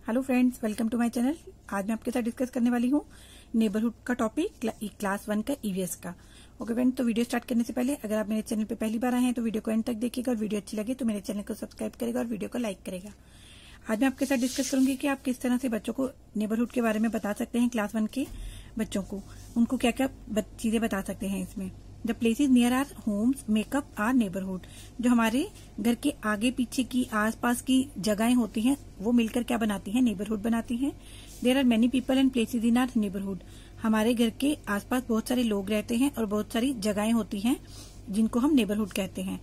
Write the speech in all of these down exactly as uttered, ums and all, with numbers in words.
Hello friends, welcome to my channel. आज मैं आपके साथ डिस्कस करने वाली हूँ नेबरहुड का टॉपिक, क्लास वन का ईवीएस का। ओके फ्रेंड्स, तो वीडियो स्टार्ट करने से पहले अगर आप मेरे चैनल पे पहली बार आए हैं तो वीडियो को एंड तक देखिएगा और वीडियो अच्छी लगे तो मेरे चैनल को सब्सक्राइब करेगा और वीडियो को लाइक करेगा। आज मैं आपके साथ डिस्कस करूंगी कि आप किस तरह से बच्चों को नेबरहुड के बारे में बता सकते हैं। क्लास वन के बच्चों को उनको क्या क्या चीजें बता सकते हैं इसमें। The places near our homes make up our neighbourhood. जो हमारे घर के आगे पीछे की आसपास की जगहें होती हैं वो मिलकर क्या बनाती हैं, नेबरहुड बनाती हैं। There are many people and places in our neighbourhood. हमारे घर के आसपास बहुत सारे लोग रहते हैं और बहुत सारी जगहें होती हैं जिनको हम नेबरहुड कहते हैं।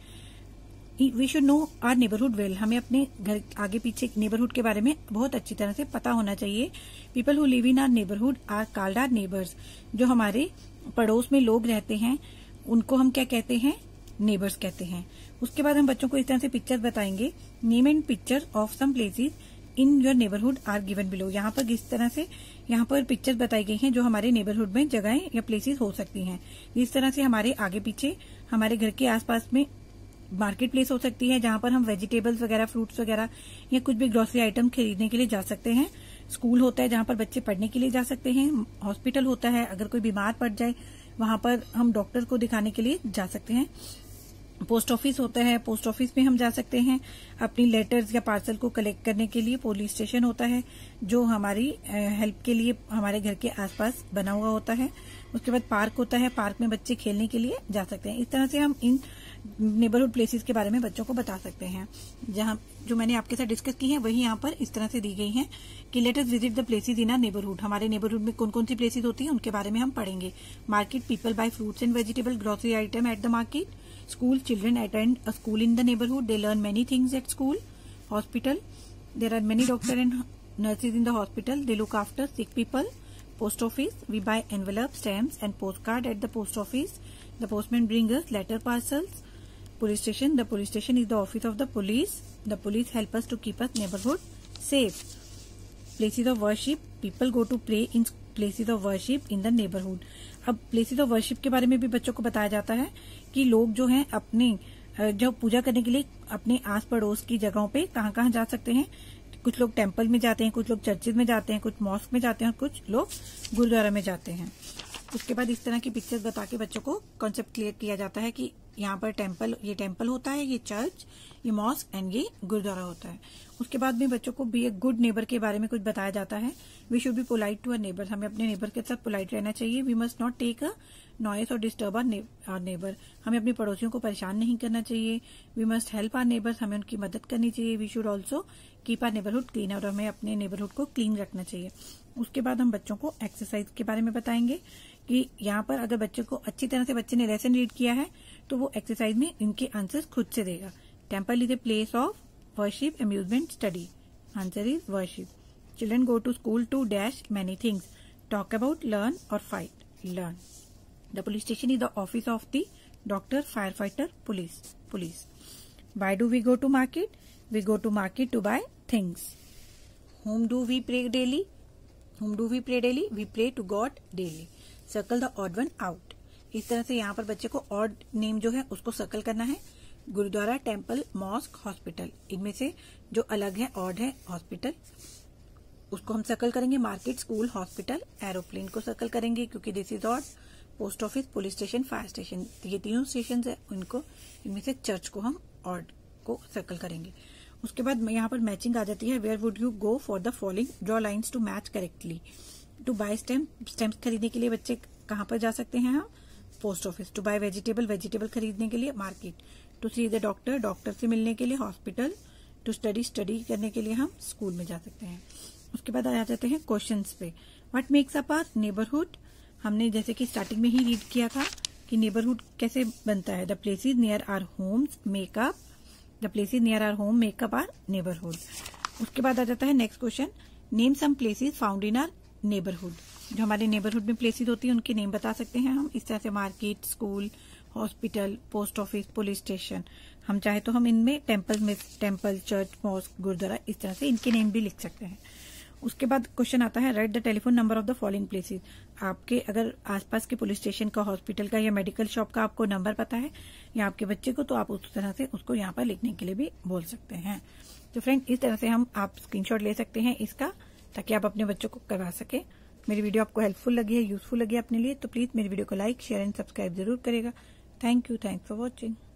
We should know our neighbourhood well. हमें अपने घर आगे पीछे नेबरहुड के बारे में बहुत अच्छी तरह से पता होना चाहिए। People who live in our neighbourhood are called our neighbours. जो हमारे पड़ोस में लोग रहते हैं उनको हम क्या कहते हैं, नेबर्स कहते हैं। उसके बाद हम बच्चों को इस तरह से पिक्चर बताएंगे। Name and picture of some places in your neighbourhood are given below. यहाँ पर इस तरह से यहाँ पर पिक्चर बताई गई हैं जो हमारे नेबरहुड में जगहें या प्लेसेस हो सकती हैं। इस तरह से हमारे आगे पीछे हमारे घर के आसपास में मार्केट प्लेस हो सकती है जहां पर हम वेजिटेबल्स वगैरह, फ्रूट्स वगैरह या कुछ भी ग्रोसरी आइटम खरीदने के लिए जा सकते हैं। स्कूल होता है जहां पर बच्चे पढ़ने के लिए जा सकते हैं। हॉस्पिटल होता है, अगर कोई बीमार पड़ जाए वहां पर हम डॉक्टर को दिखाने के लिए जा सकते हैं। पोस्ट ऑफिस होता है, पोस्ट ऑफिस में हम जा सकते हैं अपनी लेटर्स या पार्सल को कलेक्ट करने के लिए। पुलिस स्टेशन होता है जो हमारी हेल्प के लिए हमारे घर के आसपास बना हुआ होता है। उसके बाद पार्क होता है, पार्क में बच्चे खेलने के लिए जा सकते हैं। इस तरह से हम इन नेबरहुड प्लेसेस के बारे में बच्चों को बता सकते हैं। जहां जो मैंने आपके साथ डिस्कस की है वही यहाँ पर इस तरह से दी गई हैं कि let us visit the places in our neighbourhood. हमारे नेबरहुड में कौन कौन सी प्लेसेस होती हैं उनके बारे में हम पढ़ेंगे। Market, people buy fruits and vegetable, grocery item at the market. School, children attend a school in the neighborhood. They learn many things at school. Hospital, there are many doctors and nurses in the hospital. They look after sick people. Post office, we buy envelopes, stamps and postcard at the post office. The postman brings us letter parcels. Police station, the police station is the office of the police. The police help us to keep us neighborhood safe. Places of worship, people go to pray in places of worship in the neighbourhood. अब places of worship के बारे में भी बच्चों को बताया जाता है कि लोग जो हैं अपने जो पूजा करने के लिए अपने आस पड़ोस की जगहों पे कहाँ कहाँ जा सकते हैं। कुछ लोग टेम्पल में जाते हैं, कुछ लोग चर्चेज में जाते हैं, कुछ मॉस्क में जाते हैं और कुछ लोग गुरुद्वारा में जाते हैं। उसके बाद इस तरह की पिक्चर्स बता के बच्चों को कॉन्सेप्ट क्लियर किया जाता है कि यहाँ पर टेम्पल, ये टेम्पल होता है, ये चर्च, ये मॉस्क एंड ये गुरुद्वारा होता है। उसके बाद में बच्चों को बी ए गुड नेबर के बारे में कुछ बताया जाता है। We should be polite to our neighbour. हमें अपने नेबर के साथ पोलाइट रहना चाहिए। We must not take a noise or disturb our neighbour. हमें अपने पड़ोसियों को परेशान नहीं करना चाहिए। We must help our neighbours. हमें उनकी मदद करनी चाहिए। We should also keep our neighbourhood clean. और हमें अपने नेबरहुड को क्लीन रखना चाहिए। उसके बाद हम बच्चों को एक्सरसाइज के बारे में बताएंगे कि यहाँ पर अगर बच्चों को अच्छी तरह से बच्चे ने लेसन रीड किया है तो वो एक्सरसाइज में इनके आंसर्स खुद से देगा। Temple is a place of worship, amusement, study. Answer is worship. Children go to school to dash many things, talk about, learn or fight. Learn. The police station is the office of the doctor, fire fighter, police police why do we go to market? We go to market to buy things. Home do we pray daily? Home do we pray daily? We pray to God daily. Circle the odd one out. इस तरह से यहाँ पर बच्चे को odd name जो है उसको सर्कल करना है। Gurdwara, temple, mosque, hospital. इनमें से जो अलग है, ऑड है, हॉस्पिटल, उसको हम सर्कल करेंगे। मार्केट, स्कूल, हॉस्पिटल, एरोप्लेन को सर्कल करेंगे क्योंकि this is odd. Post office, police station, fire station, ये तीनों स्टेशन है उनको, इनमें से चर्च को हम ऑड को सर्कल करेंगे। उसके बाद यहाँ पर मैचिंग आ जाती है। Where would you go for the following? Draw lines to match correctly. To buy stamp, stamp खरीदने के लिए बच्चे कहाँ पर जा सकते हैं हम? Post office. To buy vegetable, vegetable खरीदने के लिए market. To see the doctor, doctor से मिलने के लिए हॉस्पिटल। टू स्टडी, स्टडी करने के लिए हम स्कूल में जा सकते हैं। उसके बाद आ जाते हैं क्वेश्चंस पे। What makes up our neighbourhood? हमने जैसे कि स्टार्टिंग में ही रीड किया था कि नेबरहुड कैसे बनता है। The places near our homes make up the places near our home make up our neighbourhood. उसके बाद आ जाता है next question, name some places found in our neighbourhood. जो हमारे नेबरहुड में प्लेसेस होती है उनके नेम बता सकते हैं हम इस तरह से। Market, school, hospital, post office, police station. हम चाहे तो हम इनमें टेम्पल में टेम्पल, चर्च, मॉस्क, गुरुद्वारा, इस तरह से इनके नेम भी लिख सकते हैं। उसके बाद क्वेश्चन आता है, write the telephone number of the following places. आपके अगर आसपास के पुलिस स्टेशन का, हॉस्पिटल का या मेडिकल शॉप का आपको नंबर पता है या आपके बच्चे को, तो आप उस तरह से उसको यहाँ पर लिखने के लिए भी बोल सकते हैं। तो फ्रेंड इस तरह से हम आप स्क्रीनशॉट ले सकते हैं इसका, ताकि आप अपने बच्चों को करवा सके। मेरी वीडियो आपको हेल्पफुल लगी है, यूजफुल लगी है अपने लिए, तो प्लीज मेरी वीडियो को लाइक शेयर एंड सब्सक्राइब जरूर करेगा। Thank you, thanks for watching.